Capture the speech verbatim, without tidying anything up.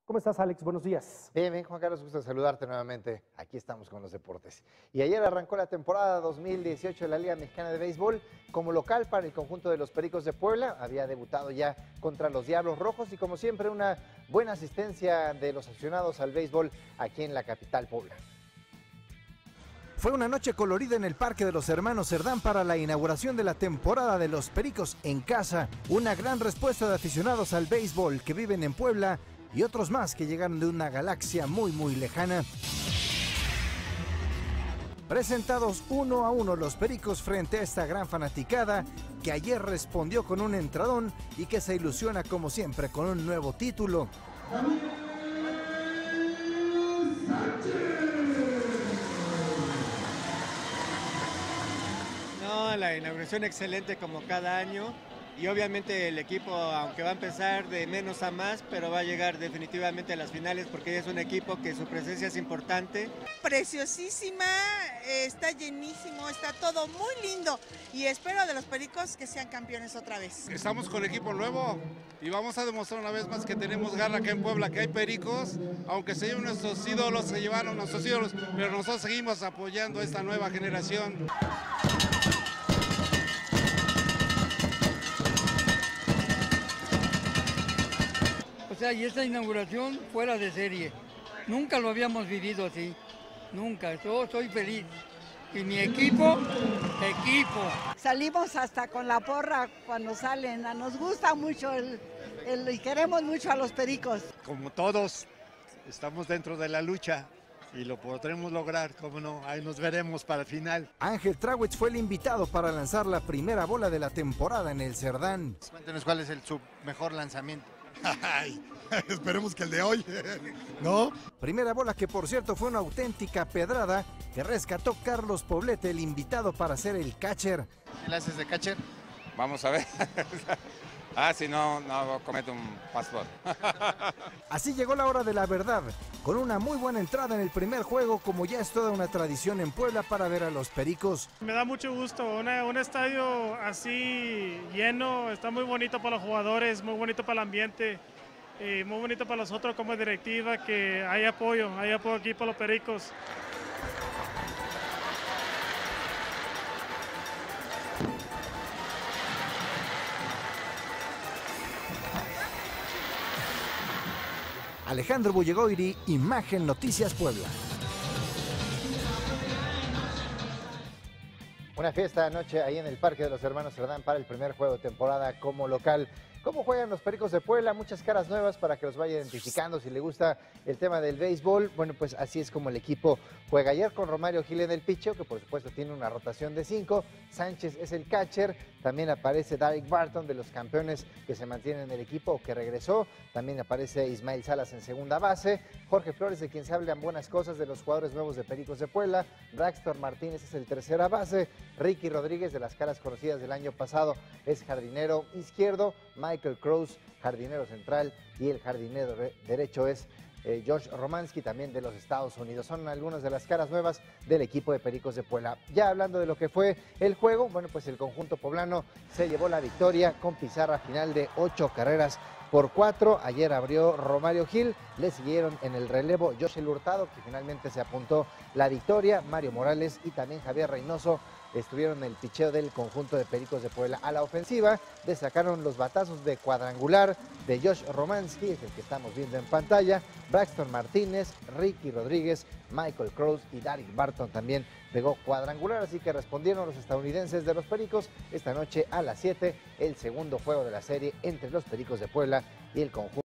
¿Cómo estás, Alex? Buenos días. Bien, bien, Juan Carlos, gusto saludarte nuevamente. Aquí estamos con los deportes. Y ayer arrancó la temporada dos mil dieciocho de la Liga Mexicana de Béisbol como local para el conjunto de los Pericos de Puebla. Había debutado ya contra los Diablos Rojos y, como siempre, una buena asistencia de los aficionados al béisbol aquí en la capital Puebla. Fue una noche colorida en el Parque de los Hermanos Cerdán para la inauguración de la temporada de los Pericos en casa. Una gran respuesta de aficionados al béisbol que viven en Puebla y otros más que llegaron de una galaxia muy muy lejana. Presentados uno a uno los Pericos frente a esta gran fanaticada que ayer respondió con un entradón y que se ilusiona como siempre con un nuevo título. No, la inauguración excelente como cada año. Y obviamente el equipo, aunque va a empezar de menos a más, pero va a llegar definitivamente a las finales porque es un equipo que su presencia es importante. Preciosísima, está llenísimo, está todo muy lindo y espero de los Pericos que sean campeones otra vez. Estamos con equipo nuevo y vamos a demostrar una vez más que tenemos garra acá en Puebla, que hay Pericos, aunque se lleven nuestros ídolos, se llevaron nuestros ídolos, pero nosotros seguimos apoyando a esta nueva generación. O sea, y esta inauguración fuera de serie. Nunca lo habíamos vivido así. Nunca. Yo soy feliz. Y mi equipo, equipo. Salimos hasta con la porra cuando salen. Nos gusta mucho el, el, y queremos mucho a los Pericos. Como todos, estamos dentro de la lucha y lo podremos lograr, cómo no, ahí nos veremos para el final. Ángel Trawitz fue el invitado para lanzar la primera bola de la temporada en el Cerdán. Cuéntenos cuál es el, su mejor lanzamiento. Ay, esperemos que el de hoy, ¿no? Primera bola que, por cierto, fue una auténtica pedrada que rescató Carlos Poblete, el invitado para ser el catcher. ¿Qué le haces de catcher? Vamos a ver. Ah, si no, no cometo un passport. Así llegó la hora de la verdad, con una muy buena entrada en el primer juego, como ya es toda una tradición en Puebla para ver a los Pericos. Me da mucho gusto, una, un estadio así lleno, está muy bonito para los jugadores, muy bonito para el ambiente, y muy bonito para nosotros como directiva, que hay apoyo, hay apoyo aquí para los Pericos. Alejandro Bullegoiri, Imagen Noticias Puebla. Una fiesta anoche ahí en el Parque de los Hermanos Cerdán para el primer juego de temporada como local. ¿Cómo juegan los Pericos de Puebla? Muchas caras nuevas para que los vaya identificando si le gusta el tema del béisbol. Bueno, pues así es como el equipo juega. Ayer con Romario Gil en el pitcher, que por supuesto tiene una rotación de cinco. Sánchez es el catcher. También aparece Darick Barton, de los campeones que se mantienen en el equipo, que regresó. También aparece Ismael Salas en segunda base. Jorge Flores, de quien se hablan buenas cosas de los jugadores nuevos de Pericos de Puebla. Braxton Martínez es el tercera base. Ricky Rodríguez, de las caras conocidas del año pasado, es jardinero izquierdo. Michael Krause, jardinero central, y el jardinero derecho es eh, Josh Romansky, también de los Estados Unidos. Son algunas de las caras nuevas del equipo de Pericos de Puebla. Ya hablando de lo que fue el juego, bueno, pues el conjunto poblano se llevó la victoria con pizarra final de ocho carreras por cuatro. Ayer abrió Romario Gil, le siguieron en el relevo Joshel Hurtado, que finalmente se apuntó la victoria. Mario Morales y también Javier Reynoso estuvieron en el picheo del conjunto de Pericos de Puebla. A la ofensiva destacaron los batazos de cuadrangular de Josh Romansky, es el que estamos viendo en pantalla. Braxton Martínez, Ricky Rodríguez, Michael Krause y Darick Barton también pegó cuadrangular, así que respondieron los estadounidenses de los Pericos. Esta noche a las siete, el segundo juego de la serie entre los Pericos de Puebla y el conjunto